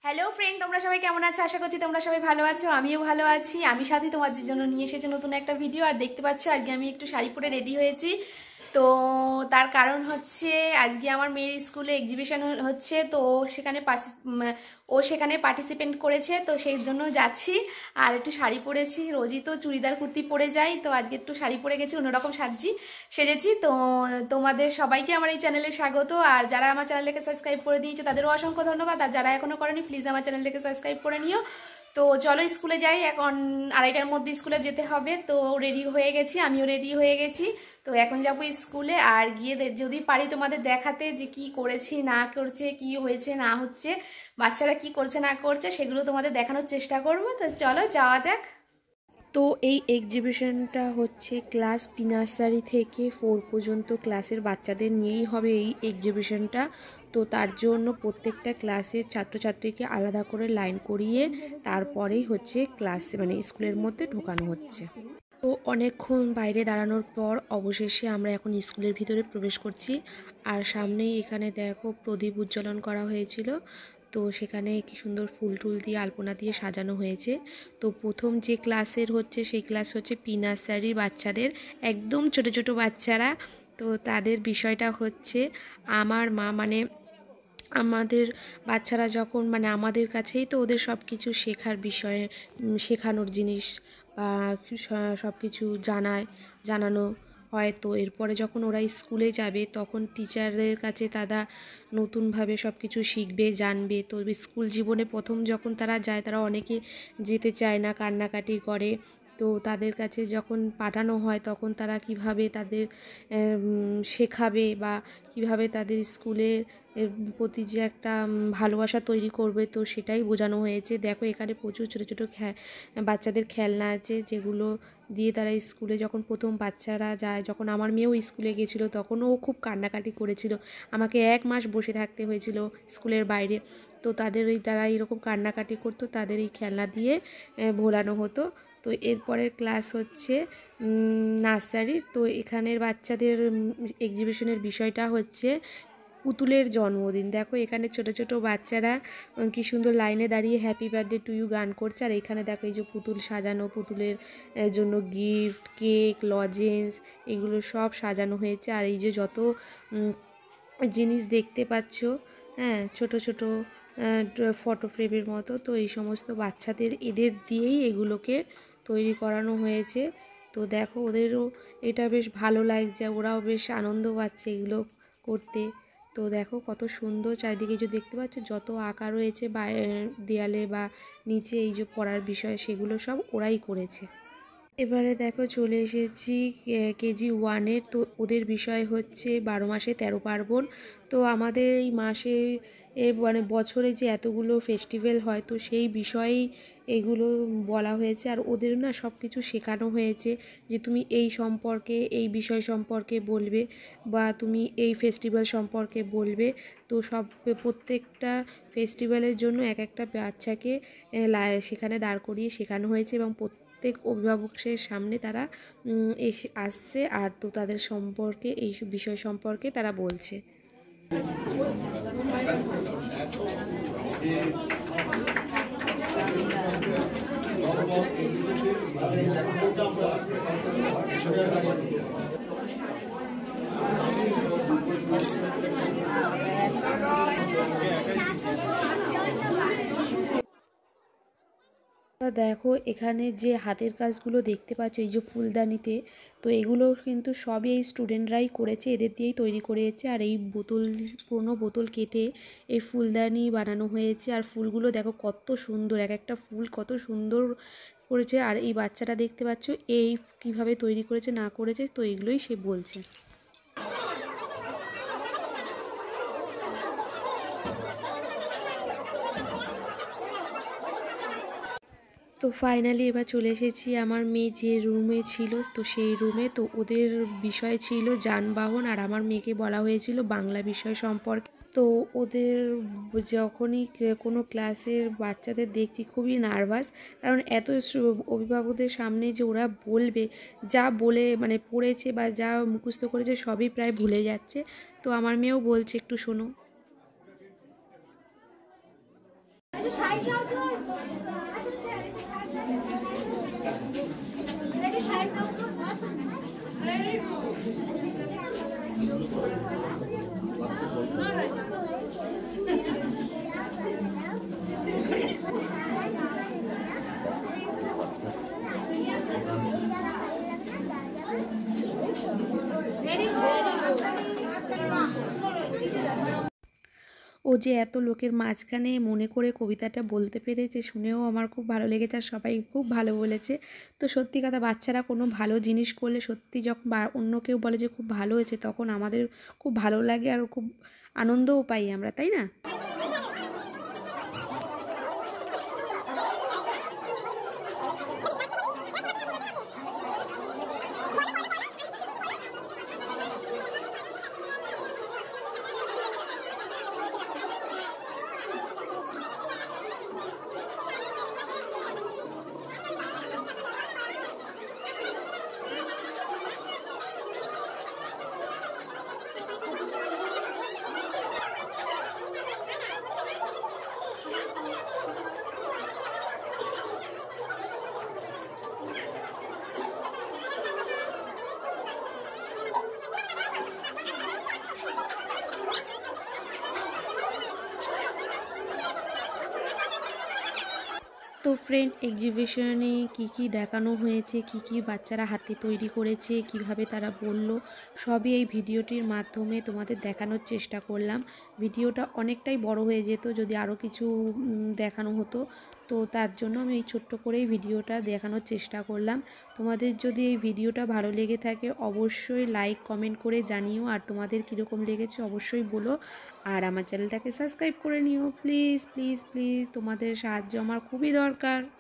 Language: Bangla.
হ্যালো ফ্রেন্ড, তোমরা সবাই কেমন আছো? আশা করছি তোমরা সবাই ভালো আছো। আমিও ভালো আছি। আমি সাথে তোমাদের জন্য নিয়ে এসেছি নতুন একটা ভিডিও। আর দেখতে পাচ্ছ আজকে আমি একটু শাড়ি পরে রেডি হয়েছি। তো তার কারণ হচ্ছে আজকে আমার মেয়ের স্কুলে এক্সিবিশন হচ্ছে, তো সেখানে ও সেখানে পার্টিসিপেট করেছে, তো সেই জন্য যাচ্ছি। আর একটু শাড়ি পরেছি, রোজই তো চুড়িদার কুর্তি পরে যাই, তো আজকে একটু শাড়ি পরে গেছি, অন্যরকম সেজেছি। তো তোমাদের সবাইকে আমার এই চ্যানেলে স্বাগত। আর যারা আমার চ্যানেলকে সাবস্ক্রাইব করে দিয়েছো তাদেরও অসংখ্য ধন্যবাদ। আর যারা এখনো করেনি প্লিজ আমার চ্যানেলটাকে সাবস্ক্রাইব করে নিও। তো চলো স্কুলে যাই, এখন 2:30টার মধ্যে স্কুলে যেতে হবে। তো রেডি হয়ে গেছি, আমিও রেডি হয়ে গেছি। তো এখন যাবো স্কুলে, আর গিয়ে যদি পারি তোমাদের দেখাতে যে কি করেছি না করছে, কি হয়েছে না হচ্ছে, বাচ্চারা কি করছে না করছে, সেগুলো তোমাদের দেখানোর চেষ্টা করবো। তো চলো যাওয়া যাক। তো এই এক্সিবিশনটা হচ্ছে ক্লাস প্রি নার্সারি থেকে 4 পর্যন্ত ক্লাসের বাচ্চাদের নিয়েই হবে এই এক্সিবিশনটা। তো তার জন্য প্রত্যেকটা ক্লাসের ছাত্রছাত্রীকে আলাদা করে লাইন করিয়ে তারপরেই হচ্ছে ক্লাসে মানে স্কুলের মধ্যে ঢোকানো হচ্ছে। তো অনেকক্ষণ বাইরে দাঁড়ানোর পর অবশেষে আমরা এখন স্কুলের ভিতরে প্রবেশ করছি। আর সামনেই এখানে দেখো প্রদীপ উজ্জ্বলন করা হয়েছিল। তো সেখানে কি সুন্দর ফুল টুল দিয়ে আলপনা দিয়ে সাজানো হয়েছে। তো প্রথম যে ক্লাসের হচ্ছে সেই ক্লাস হচ্ছে প্রি নার্সারির বাচ্চাদের, একদম ছোট ছোট বাচ্চারা। তো তাদের বিষয়টা হচ্ছে আমার মা মানে আমাদের বাচ্চারা যখন মানে আমাদের কাছেই তো ওদের সব কিছু শেখার বিষয়ে শেখানোর জিনিস বা সব কিছু জানানো হয়। তো এরপরে যখন ওরা স্কুলে যাবে তখন টিচারের কাছে তারা নতুনভাবে সব কিছু শিখবে জানবে। তো স্কুল জীবনে প্রথম যখন তারা যায় তারা অনেকে যেতে চায় না, কান্নাকাটি করে। তো তাদের কাছে যখন পাঠানো হয় তখন তারা কিভাবে তাদের শেখাবে বা কিভাবে তাদের স্কুলের প্রতি যে একটা ভালোবাসা তৈরি করবে, তো সেটাই বোঝানো হয়েছে। দেখো এখানে প্রচুর ছোটো ছোটো বাচ্চাদের খেলনা আছে, যেগুলো দিয়ে তারা স্কুলে যখন প্রথম বাচ্চারা যায়, যখন আমার মেয়েও স্কুলে গেছিলো তখন ও খুব কান্নাকাটি করেছিল, আমাকে 1 মাস বসে থাকতে হয়েছিল স্কুলের বাইরে। তো তাদের তারা এরকম কান্নাকাটি করতো, তাদের এই খেলনা দিয়ে ভোলানো হতো। তো এরপরের ক্লাস হচ্ছে নার্সারি। তো এখানের বাচ্চাদের এক্সিবিশনের বিষয়টা হচ্ছে পুতুলের জন্মদিন। দেখো এখানে ছোট ছোট বাচ্চারা কি সুন্দর লাইনে দাঁড়িয়ে হ্যাপি বার্থডে টু ইউ গান করছে। আর এখানে দেখো এই যে পুতুল সাজানো, পুতুলের জন্য গিফট, কেক, লজেন্স এগুলো সব সাজানো হয়েছে। আর এই যে যত জিনিস দেখতে পাচ্ছ, হ্যাঁ, ছোট ছোট ফটো ফ্রেমের মতো, তো এই সমস্ত বাচ্চাদের এদের দিয়েই এগুলোকে তৈরি করানো হয়েছে। তো দেখো ওদেরও এটা বেশ ভালো লাগছে, ওরাও বেশ আনন্দ পাচ্ছে এগুলো করতে। তো দেখো কত সুন্দর চারিদিকে যে দেখতে পাচ্ছ যত আঁকা রয়েছে দেয়ালে বা নিচে এই যে পড়ার বিষয় সেগুলো সব ওরাই করেছে। এবারে দেখো চলে এসেছি কেজি 1-এর। তো ওদের বিষয় হচ্ছে 12 মাসে 13 পার্বণ। তো আমাদের এই মাসে মানে বছরে যে এতগুলো ফেস্টিভ্যাল হয়, তো সেই বিষয়েই এগুলো বলা হয়েছে। আর ওদের না সব কিছু শেখানো হয়েছে যে তুমি এই সম্পর্কে এই বিষয় সম্পর্কে বলবে বা তুমি এই ফেস্টিভ্যাল সম্পর্কে বলবে। তো প্রত্যেকটা ফেস্টিভ্যালের জন্য এক একটা বাচ্চাকে সেখানে দাঁড় করিয়ে শেখানো হয়েছে এবং প্রত্যেক অভিভাবকের সামনে তারা এসে আসছে। আর তো তাদের সম্পর্কে এই বিষয় সম্পর্কে তারা বলছে। দেখো এখানে যে হাতের কাজগুলো দেখতে পাচ্ছ এই যে ফুলদানিতে, তো এগুলো কিন্তু সবই এই স্টুডেন্টরাই করেছে, এদের দিয়েই তৈরি করেছে। আর এই পুরনো বোতল কেটে এই ফুলদানি বানানো হয়েছে। আর ফুলগুলো দেখো কত সুন্দর, এক একটা ফুল কত সুন্দর করেছে। আর এই বাচ্চাটা দেখতে পাচ্ছ এই কিভাবে তৈরি করেছে না করেছে, তো এগুলোই সে বলছে। তো ফাইনালি এবার চলে এসেছি আমার মেয়ে যে রুমে ছিল, তো সেই রুমে। তো ওদের বিষয় ছিল যানবাহন, আর আমার মেয়েকে বলা হয়েছিল বাংলা বিষয় সম্পর্কে। তো ওদের যখনই কোনো ক্লাসের বাচ্চাদের দেখছি খুবই নার্ভাস, কারণ এত অভিভাবকদের সামনে যে ওরা বলবে, যা বলে মানে পড়েছে বা যা মুখস্থ করেছে সবই প্রায় ভুলে যাচ্ছে। তো আমার মেয়েও বলছে একটু শোনো। ও যে এত লোকের মাঝখানে মনে করে কবিতাটা বলতে পেরেছে শুনেও আমার খুব ভালো লেগেছে, আর সবাই খুব ভালো বলেছে। তো সত্যি কথা, বাচ্চারা কোনো ভালো জিনিস করলে সত্যি যখন অন্য কেউ বলে যে খুব ভালো হয়েছে, তখন আমাদের খুব ভালো লাগে আর খুব আনন্দও পাই আমরা, তাই না? তো ফ্রেন্ড, এক্সিবিশনে কি দেখানো হয়েছে, কি বাচ্চারা হাতে তৈরি করেছে, কিভাবে তারা বলল, সবই এই ভিডিওটির মাধ্যমে তোমাদের দেখানোর চেষ্টা করলাম। ভিডিওটা অনেকটাই বড় হয়ে যেত যদি আরও কিছু দেখানো হতো, তো তার জন্য আমি এই ছোট্ট করেই ভিডিওটা দেখানোর চেষ্টা করলাম। তোমাদের যদি এই ভিডিওটা ভালো লেগে থাকে অবশ্যই লাইক কমেন্ট করে জানিও, আর তোমাদের কীরকম লেগেছে অবশ্যই বলো। আর আমার চ্যানেলটাকে সাবস্ক্রাইব করে নিও প্লিজ প্লিজ প্লিজ, তোমাদের সাহায্য আমার খুবই দরকার।